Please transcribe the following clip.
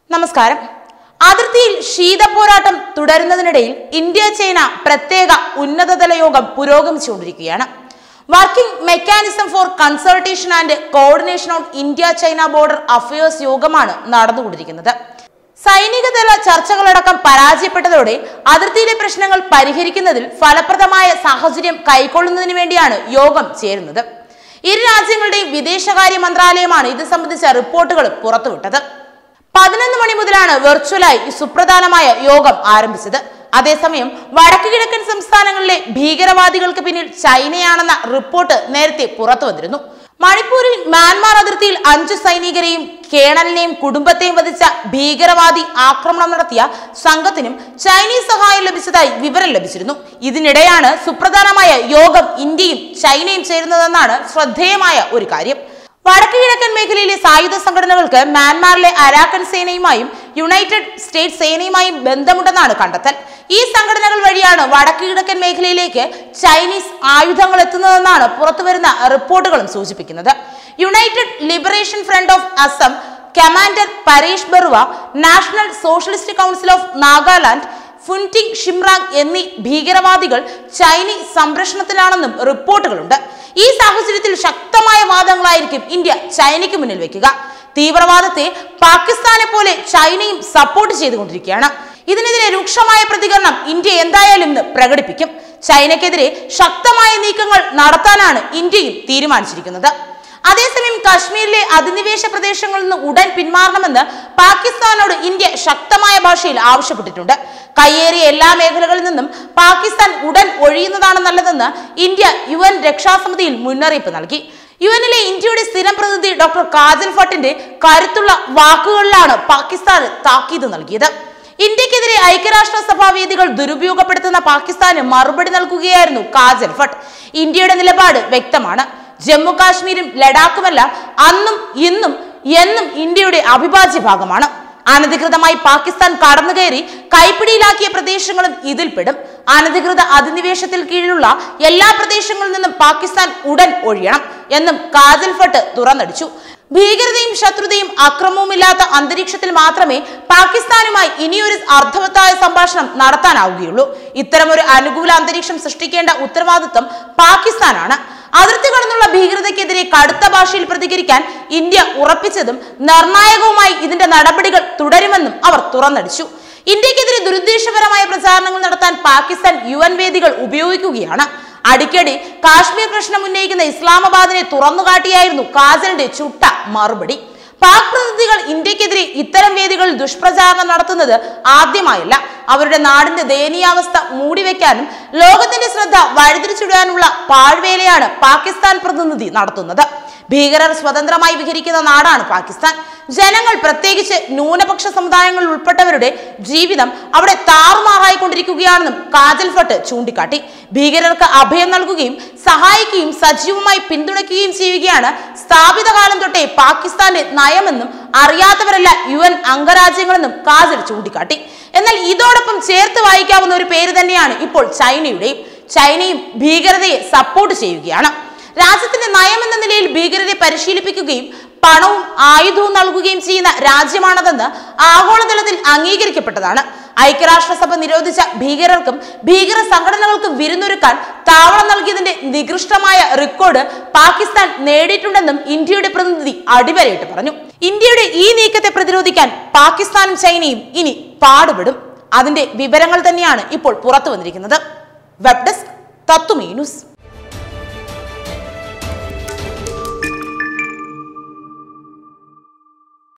നമസ്കാരം. അതിർത്തിയിൽ ശീതപോരാട്ടം തുടരുന്നതിനിടയിൽ India China പ്രത്യേക ഉന്നതതല യോഗം പുരോഗമിച്ചുകൊണ്ടിരിക്കുകയാണ്. Working mechanism for consultation and coordination on India China border affairs യോഗമാണ് നടന്നുകൊണ്ടിരിക്കുന്നത്. സൈനികതല ചർച്ചകളടക്കം പരാജയപ്പെട്ടതോടെ അതിർത്തിയിലെ പ്രശ്നങ്ങൾ പരിഹരിക്കുന്നതിൽ ഫലപ്രദമായ സാഹചര്യം കൈക്കൊള്ളുന്നതിന് വേണ്ടിയാണ് യോഗം ചേരുന്നത്. ഇരു രാജ്യങ്ങളുടെയും വിദേശകാര്യ മന്ത്രാലയമാണ് ഇത് സംബന്ധിച്ച റിപ്പോർട്ടുകൾ പുറത്തുവിട്ടത്. 11 മണി മുതലാണ് വെർച്വലായി സുപ്രധാനമായ യോഗം ആരംഭിച്ചത്. അതേസമയം വടക്കു കിഴക്കൻ സംസ്ഥാനങ്ങളിലെ ഭീകരവാദികൾക്ക് പിന്നിൽ ചൈനയാണെന്ന റിപ്പോർട്ട് നേരത്തെ പുറത്തു വന്നിരുന്നു. മണിപ്പൂരിൽ മ്യാൻമാർ അതിർത്തിയിൽ 5 സൈനികരെയും കേണലിനെയും കുടുംബത്തെയും വധിച്ച ഭീകരവാദി ആക്രമണം നടത്തിയ സംഘത്തിനും ചൈനീസ് സഹായം ലഭിച്ചതായി വിവരം ലഭിച്ചിരുന്നു. ഇതിനിടെയാണ് സുപ്രധാനമായ യോഗം ഇന്ത്യയും ചൈനയും ചേരുന്നതെന്നാണ് ശ്രദ്ധേയമായ ഒരു കാര്യം. വടക്കു കിഴക്കൻ മേഖലയിലെ സായുധ സംഘടനകൾക്ക് മ്യാൻമാറിലെ അരാക്കൻ സേനയുമായും യുണൈറ്റഡ് സ്റ്റേറ്റ്സ് സേനയുമായും ബന്ധമുണ്ടെന്നാണ് കണ്ടെത്തൽ. ഈ സംഘടനകൾ വഴിയാണ് വടക്കു കിഴക്കൻ മേഖലയിലേക്ക് ചൈനീസ് ആയുധങ്ങൾ എത്തുന്നതെന്നാണ് പുറത്തുവരുന്ന റിപ്പോർട്ടുകളും സൂചിപ്പിക്കുന്നത്. United liberation front of Assam commander Paresh Baruah, national socialist council of Nagaland, Phunting Shimrang എന്നീ ഭീകരവാദികൾ ചൈനീസ് സംരക്ഷണത്തിലാണെന്നും റിപ്പോർട്ടുകളുണ്ട്. ഈ സാഹചര്യത്തിൽ ശക്തമായ വാദങ്ങളായിരിക്കും ഇന്ത്യ ചൈനയ്ക്ക് മുന്നിൽ വെക്കുക. തീവ്രവാദത്തെ പാകിസ്ഥാനെ പോലെ ചൈനയും സപ്പോർട്ട് ചെയ്തുകൊണ്ടിരിക്കുകയാണ്. ഇതിനെതിരെ രൂക്ഷമായ പ്രതികരണം ഇന്ത്യ എന്തായാലും ഇന്ന് പ്രകടിപ്പിക്കും. ചൈനയ്ക്കെതിരെ ശക്തമായ നീക്കങ്ങൾ നടത്താനാണ് ഇന്ത്യയും തീരുമാനിച്ചിരിക്കുന്നത്. അതേസമയം കശ്മീരിലെ അധിനിവേശ പ്രദേശങ്ങളിൽ നിന്ന് ഉടൻ പിന്മാറണമെന്ന് പാകിസ്ഥാനോട് ഇന്ത്യ ശക്തമായ ഭാഷയിൽ ആവശ്യപ്പെട്ടിട്ടുണ്ട്. കയ്യേറിയ എല്ലാ മേഖലകളിൽ നിന്നും പാകിസ്ഥാൻ ഉടൻ ഒഴിയുന്നതാണ് നല്ലതെന്ന് ഇന്ത്യ UN രക്ഷാസമിതിയിൽ മുന്നറിയിപ്പ് നൽകി. യുഎന്നിലെ ഇന്ത്യയുടെ സ്ഥിരം പ്രതിനിധി ഡോക്ടർ കാജൽ ഭട്ടിന്റെ കരുത്തുള്ള വാക്കുകളിലാണ് പാകിസ്ഥാൻ താക്കീത് നൽകിയത്. ഇന്ത്യക്കെതിരെ ഐക്യരാഷ്ട്രസഭാ വേദികൾ ദുരുപയോഗപ്പെടുത്തുന്ന പാകിസ്ഥാന് മറുപടി നൽകുകയായിരുന്നു കാജൽ ഭട്ട്. ഇന്ത്യയുടെ നിലപാട് വ്യക്തമാണ്. ജമ്മു കാശ്മീരും ലഡാക്കുമെല്ലാം അന്നും ഇന്നും എന്നും ഇന്ത്യയുടെ അവിഭാജ്യ ഭാഗമാണ്. അനധികൃതമായി പാകിസ്ഥാൻ കടന്നുകയറി കൈപ്പിടിയിലാക്കിയ പ്രദേശങ്ങളും ഇതിൽപ്പെടും. അനധികൃത അധിനിവേശത്തിൽ കീഴിലുള്ള എല്ലാ പ്രദേശങ്ങളിൽ നിന്നും പാകിസ്ഥാൻ ഉടൻ ഒഴിയണം എന്നും കാജൽ ഭട്ട് തുറന്നടിച്ചു. ഭീകരതയും ശത്രുതയും അക്രമവുമില്ലാത്ത അന്തരീക്ഷത്തിൽ മാത്രമേ പാകിസ്ഥാനുമായി ഇനിയൊരു അർത്ഥവത്തായ സംഭാഷണം നടത്താനാവുകയുള്ളൂ. ഇത്തരമൊരു അനുകൂല അന്തരീക്ഷം സൃഷ്ടിക്കേണ്ട ഉത്തരവാദിത്വം പാകിസ്ഥാനാണ്. അതിർത്തി കടന്നുള്ള ഭീകരതയ്ക്കെതിരെ കടുത്ത ഭാഷയിൽ പ്രതികരിക്കാൻ ഇന്ത്യ ഉറപ്പിച്ചതും നിർണായകവുമായി ഇതിന്റെ നടപടികൾ തുടരുമെന്നും അവർ തുറന്നടിച്ചു. ഇന്ത്യക്കെതിരെ ദുരുദ്ദേശപരമായ പ്രചാരണങ്ങൾ നടത്താൻ പാകിസ്ഥാൻ UN വേദികൾ ഉപയോഗിക്കുകയാണ്. അടിക്കടി കാശ്മീർ പ്രശ്നം ഉന്നയിക്കുന്ന ഇസ്ലാമാബാദിനെ തുറന്നുകാട്ടിയായിരുന്നു കാജലിന്റെ ചുട്ട മറുപടി. പാക് പ്രതിനിധികൾ ഇന്ത്യക്കെതിരെ ഇത്തരം വേദികളിൽ ദുഷ്പ്രചാരണം നടത്തുന്നത് ആദ്യമായല്ല. അവരുടെ നാടിന്റെ ദയനീയാവസ്ഥ മൂടിവെക്കാനും ലോകത്തിന്റെ ശ്രദ്ധ വഴിതിരിച്ചുവിടാനുള്ള പാഴ്വേലയാണ് പാകിസ്ഥാൻ പ്രതിനിധി നടത്തുന്നത്. ഭീകരർ സ്വതന്ത്രമായി വിഹരിക്കുന്ന നാടാണ് പാകിസ്ഥാൻ. ജനങ്ങൾ, പ്രത്യേകിച്ച് ന്യൂനപക്ഷ സമുദായങ്ങളിൽ ഉൾപ്പെട്ടവരുടെ ജീവിതം അവിടെ താറുമാറായിക്കൊണ്ടിരിക്കുകയാണെന്നും കാജൽ ഭട്ട് ചൂണ്ടിക്കാട്ടി. ഭീകരർക്ക് അഭയം നൽകുകയും സഹായിക്കുകയും സജീവമായി പിന്തുണയ്ക്കുകയും ചെയ്യുകയാണ് സ്ഥാപിത കാലം തൊട്ടേ പാകിസ്ഥാന്റെ നയമെന്നും അറിയാത്തവരല്ല UN അംഗരാജ്യങ്ങളെന്നും കാജൽ ചൂണ്ടിക്കാട്ടി. എന്നാൽ ഇതോടൊപ്പം ചേർത്ത് വായിക്കാവുന്ന ഒരു പേര് തന്നെയാണ് ഇപ്പോൾ ചൈനയുടെയും. ചൈനയും ഭീകരതയെ സപ്പോർട്ട് ചെയ്യുകയാണ്. രാജ്യത്തിന്റെ നയമെന്ന നിലയിൽ ഭീകരരെ പരിശീലിപ്പിക്കുകയും പണവും ആയുധവും നൽകുകയും ചെയ്യുന്ന രാജ്യമാണതെന്ന് ആഗോളതലത്തിൽ അംഗീകരിക്കപ്പെട്ടതാണ്. ഐക്യരാഷ്ട്രസഭ നിരോധിച്ച ഭീകരർക്കും ഭീകര സംഘടനകൾക്കും വിരുന്നൊരുക്കാൻ താവളം നൽകിയതിന്റെ നികൃഷ്ടമായ റെക്കോർഡ് പാകിസ്ഥാൻ നേടിയിട്ടുണ്ടെന്നും ഇന്ത്യയുടെ പ്രതിനിധി അടിവരയിട്ട് പറഞ്ഞു. ഇന്ത്യയുടെ ഈ നീക്കത്തെ പ്രതിരോധിക്കാൻ പാകിസ്ഥാനും ചൈനയും ഇനി പാടുപെടും. അതിന്റെ വിവരങ്ങൾ തന്നെയാണ് ഇപ്പോൾ പുറത്തു വന്നിരിക്കുന്നത്. Web desk Tatwamayi news.